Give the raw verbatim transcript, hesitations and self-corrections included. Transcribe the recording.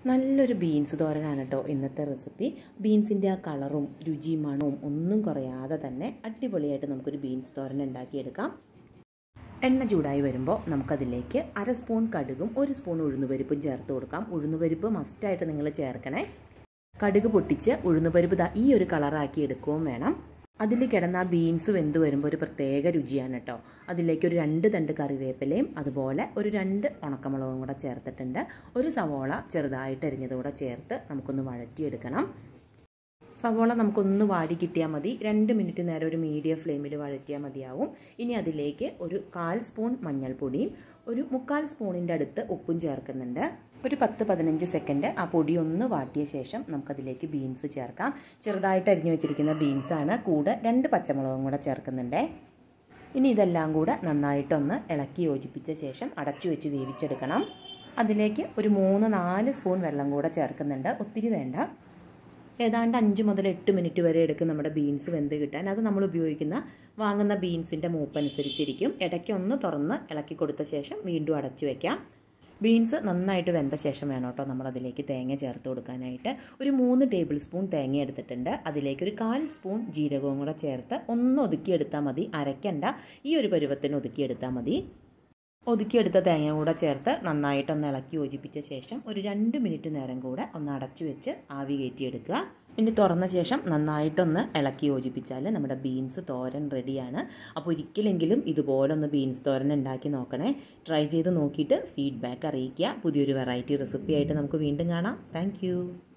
നല്ലൊരു ബീൻസ് തോരനാണ് കേട്ടോ ഇന്നത്തെ റെസിപ്പി. ബീൻസിൻ്റെ ആ കളറും രുചിയും മണവും ഒന്നും കുറയാതെ തന്നെ അടിപൊളിയായിട്ട് നമുക്കൊരു ബീൻസ് തോരൻ ഉണ്ടാക്കിയെടുക്കാം. എണ്ണ ചൂടായി വരുമ്പോൾ നമുക്കതിലേക്ക് അര സ്പൂൺ കടുകും ഒരു സ്പൂൺ ഉഴുന്നുപരിപ്പും ചേർത്ത് കൊടുക്കാം. ഉഴുന്നുപരിപ്പ് മസ്റ്റായിട്ട് നിങ്ങൾ ചേർക്കണേ. കടുക് പൊട്ടിച്ച് ഉഴുന്നുപരിപ്പ് ദാ ഈ ഒരു കളറാക്കി എടുക്കുകയും വേണം. അതിൽ കിടന്ന ആ ബീൻസ് വെന്ത് വരുമ്പോൾ ഒരു പ്രത്യേക രുചിയാണ് കേട്ടോ. അതിലേക്ക് ഒരു രണ്ട് തണ്ട് കറിവേപ്പിലയും അതുപോലെ ഒരു രണ്ട് ഉണക്കമുളകും കൂടെ ചേർത്തിട്ടുണ്ട്. ഒരു സവോള ചെറുതായിട്ട് അരിഞ്ഞതുകൂടെ ചേർത്ത് നമുക്കൊന്ന് വഴറ്റിയെടുക്കണം. സവോള നമുക്കൊന്ന് വാടി കിട്ടിയാൽ മതി. രണ്ട് മിനിറ്റ് നേരം ഒരു മീഡിയം ഫ്ലെയിമിൽ വഴറ്റിയാൽ മതിയാവും. ഇനി അതിലേക്ക് ഒരു കാൽ സ്പൂൺ മഞ്ഞൾപ്പൊടിയും ഒരു മുക്കാൽ സ്പൂണിൻ്റെ അടുത്ത് ഉപ്പും ചേർക്കുന്നുണ്ട്. ഒരു പത്ത് പതിനഞ്ച് സെക്കൻഡ് ആ പൊടി ഒന്ന് വാട്ടിയ ശേഷം നമുക്കതിലേക്ക് ബീൻസ് ചേർക്കാം. ചെറുതായിട്ട് അരിഞ്ഞു വെച്ചിരിക്കുന്ന ബീൻസാണ്. കൂടെ രണ്ട് പച്ചമുളകും കൂടെ ചേർക്കുന്നുണ്ട്. ഇനി ഇതെല്ലാം കൂടെ നന്നായിട്ടൊന്ന് ഇളക്കി യോജിപ്പിച്ച ശേഷം അടച്ചു വെച്ച് വേവിച്ചെടുക്കണം. അതിലേക്ക് ഒരു മൂന്ന് നാല് സ്പൂൺ വെള്ളം കൂടെ ചേർക്കുന്നുണ്ട്. ഒത്തിരി വേണ്ട. ഏതാണ്ട് അഞ്ച് മുതൽ എട്ട് മിനിറ്റ് വരെ എടുക്കും നമ്മുടെ ബീൻസ് വെന്ത് കിട്ടാൻ. അത് നമ്മൾ ഉപയോഗിക്കുന്ന വാങ്ങുന്ന ബീൻസിൻ്റെ മൂപ്പനുസരിച്ചിരിക്കും. ഇടയ്ക്ക് ഒന്ന് തുറന്ന് ഇളക്കി കൊടുത്ത ശേഷം വീണ്ടും അടച്ചു വയ്ക്കാം. ബീൻസ് നന്നായിട്ട് വെന്ത ശേഷം വേണം കേട്ടോ നമ്മളതിലേക്ക് തേങ്ങ ചേർത്ത് കൊടുക്കാനായിട്ട്. ഒരു മൂന്ന് ടേബിൾ സ്പൂൺ തേങ്ങ എടുത്തിട്ടുണ്ട്. അതിലേക്ക് ഒരു കാൽ സ്പൂൺ ജീരകവും കൂടെ ചേർത്ത് ഒന്ന് ഒതുക്കിയെടുത്താൽ മതി. അരയ്ക്കണ്ട, ഈ ഒരു പരുവത്തിന് ഒതുക്കിയെടുത്താൽ മതി. ഒതുക്കിയെടുത്ത തേങ്ങ കൂടെ ചേർത്ത് നന്നായിട്ടൊന്ന് ഇളക്കി യോജിപ്പിച്ച ശേഷം ഒരു രണ്ട് മിനിറ്റ് നേരം കൂടെ ഒന്ന് അടച്ചു വെച്ച് ആവി കയറ്റിയെടുക്കുക. ഇനി തുറന്ന ശേഷം നന്നായിട്ടൊന്ന് ഇളക്കി യോജിപ്പിച്ചാൽ നമ്മുടെ ബീൻസ് തോരൻ റെഡിയാണ്. അപ്പോൾ ഒരിക്കലെങ്കിലും ഇതുപോലൊന്ന് ബീൻസ് തോരൻ ഉണ്ടാക്കി നോക്കണേ. ട്രൈ ചെയ്ത് നോക്കിയിട്ട് ഫീഡ്ബാക്ക് അറിയിക്കുക. പുതിയൊരു വെറൈറ്റി റെസിപ്പി ആയിട്ട് നമുക്ക് വീണ്ടും കാണാം. താങ്ക്